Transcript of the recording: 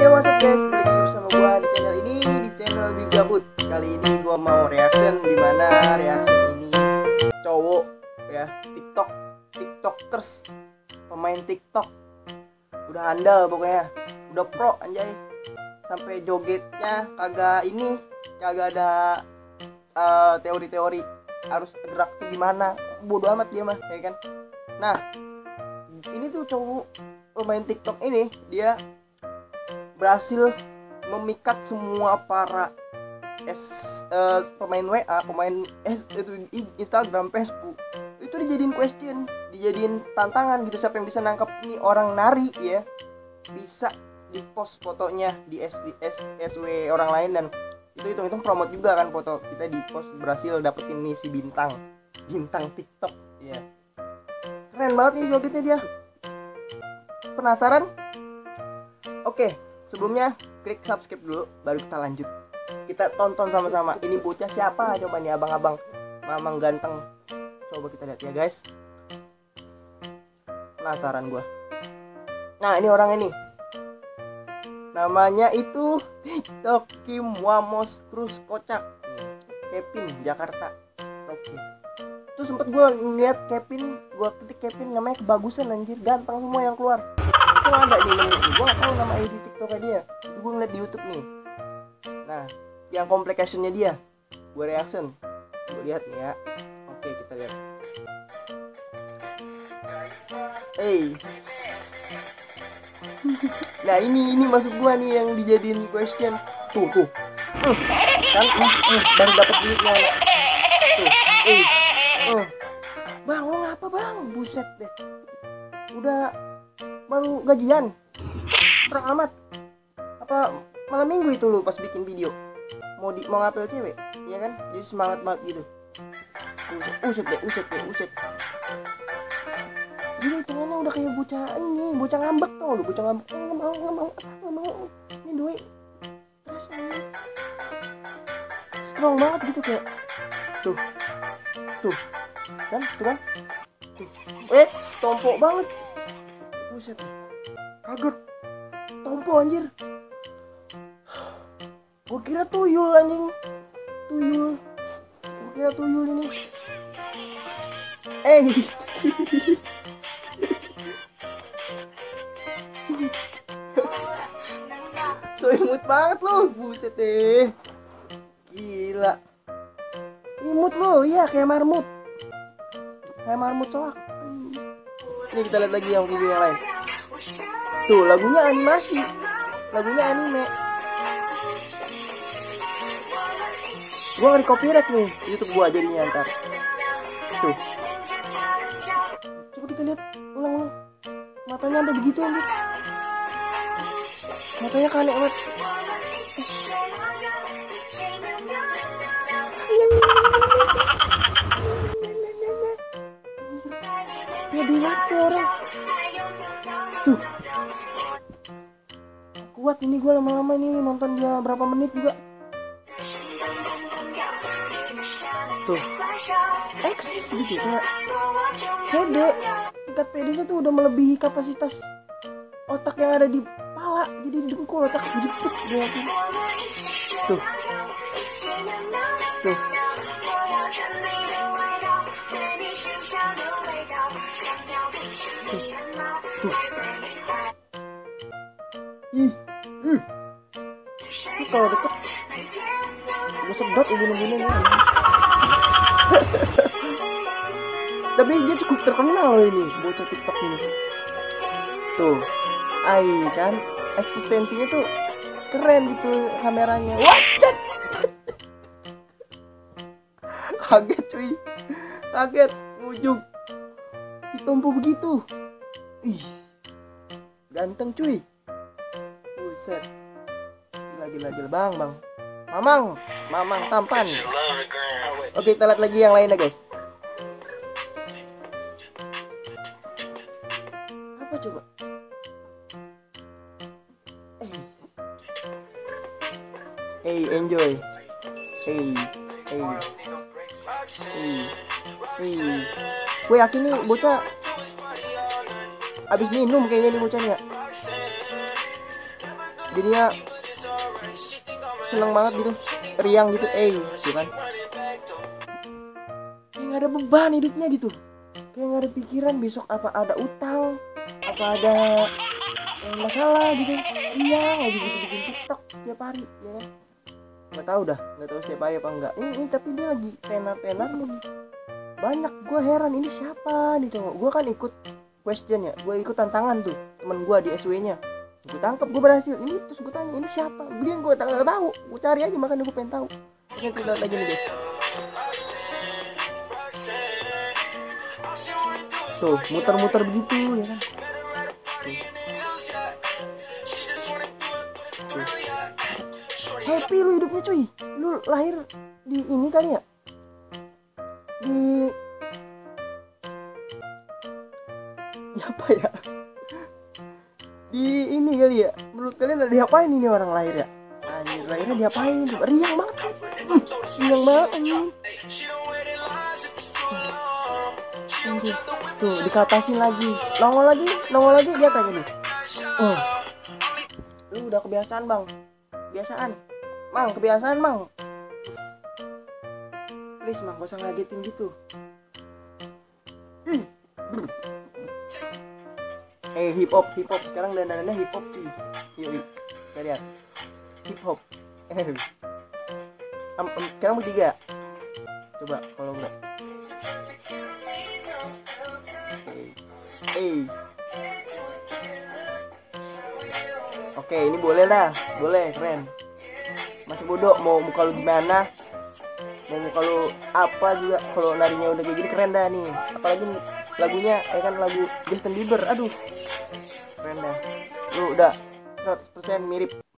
What's up guys, balik lagi bersama gua di channel ini, di channel Big Gabut. Kali ini gua mau reaction, dimana reaction ini cowok ya, tiktokers, pemain tiktok udah handal pokoknya, udah pro anjay. Sampai jogetnya kagak ada teori-teori harus gerak tuh gimana, bodo amat dia mah ya kan. Nah ini tuh cowok pemain tiktok ini, dia berhasil memikat semua para pemain WA, pemain itu Instagram, Facebook, itu dijadiin question, dijadiin tantangan gitu. Siapa yang bisa nangkep nih orang nari ya, bisa di post fotonya di SW orang lain, dan itu hitung-hitung promote juga kan, foto kita di post, berhasil dapetin nih si bintang TikTok ya. Keren banget ini jogetnya dia. Penasaran? Oke, sebelumnya klik subscribe dulu, baru kita lanjut. Kita tonton sama-sama. Ini bocah siapa? Coba nih abang-abang mamang ganteng. Coba kita lihat ya guys. Penasaran gua. Nah ini orang ini, namanya itu TikTok Kim Wamos Cruz Kocak, Kevin Jakarta. Oke. Tuh sempet gue ngeliat Kevin, gue ketik Kevin, namanya kebagusan anjir, ganteng semua yang keluar. Itu ada nih namanya, gue gak tau nama ID TikToknya dia. Itu gue ngeliat di YouTube nih. Nah, yang complicationnya dia, gue reaction, gue lihat nih ya. Oke, kita lihat. Nah ini maksud gue nih yang dijadiin question. Tuh kan baru dapat duitnya. Tuh, bang, lo ngapa bang? Buset deh, udah baru gajian, kurang amat. Apa malam minggu itu lu pas bikin video mau ngapel cewek, ya kan? Jadi semangat banget gitu. Uset deh. Gini hitungannya udah kayak bocah ngambek tau lu, bocah ngambek. Nggak mau. Ini doi terus ini strong banget gitu, kayak tuh kan, tompo banget. Buset, kaget, tompo anjir. Gua kira tuyul anjing, gua kira tuyul ini. So imut banget lo, buset deh, gila. Imut lo, iya kayak marmut soak. Ini kita lihat lagi yang video yang lain. Tuh lagunya animasi, lagunya anime. Gua nge copyright nih YouTube gua jadinya ntar. Tuh, coba kita lihat ulang. Matanya ada begitu anjir, matanya kane banget. Dia orang tuh kuat ini, gue lama-lama ini nonton dia berapa menit juga. Tuh eksis gitu, kayak pede, tingkat pedenya tuh udah melebihi kapasitas otak yang ada di pala, jadi di dengkul otak jepit dia tuh. Ini kalau deket gue sedot ubin-ubinnya nih. Tapi dia cukup terkenal loh ini bocah TikTok ini. Tuh, kan eksistensinya tuh keren gitu, kameranya. Wacet. Kaget cuy, ujung ditompo begitu. Ganteng cuy, buset, gila bang, mamang tampan. Oke, kita lihat lagi yang lainnya guys. Apa coba? Enjoy. Gue yakin nih bocah abis minum kayaknya nih bocah nih ya. jadinya seneng banget gitu, riang gitu, gitu kan. Kayak nggak ada beban hidupnya gitu, kayak nggak ada pikiran besok apa ada utang, apa ada masalah gitu. Riang aja gitu bikin TikTok setiap hari ya kan. Nggak tahu setiap hari apa enggak ini tapi dia lagi tenar nih banyak. Gue heran ini siapa nih, tengok gue kan ikut question ya, gue ikut tantangan tuh temen gue di SW nya, gue tangkap, gue berhasil ini. Terus gue tanya ini siapa, dia gue nggak tahu, gue cari aja, makanya gue pengen tahu. Oke, kita lihat lagi nih guys, tuh muter-muter begitu ya kan. Tuh. Happy lu hidupnya cuy, lu lahir di ini kali ya, di apa ya, di ini kali ya. Menurut kalian ada diapain ini orang lahir ya? Anjir, lahirnya diapain? Riang banget, riang banget anjing. Tuh dikatasin lagi, nongol lagi dia kayak gini. Lu udah kebiasaan bang, kebiasaan mang. Please mang, gak usah ngagetin gitu. Hip hop sekarang dandanannya hip hop sih. Yoi, kita lihat hip hop. Sekarang bertiga. Coba kalau enggak. Oke, ini boleh lah, boleh, keren. Masih bodoh, mau muka lu gimana, mau muka lu apa juga, kalau narinya udah kayak gini keren dah nih. Apalagi lagunya kan lagu Justin Bieber, aduh keren dah. Lu udah 100% mirip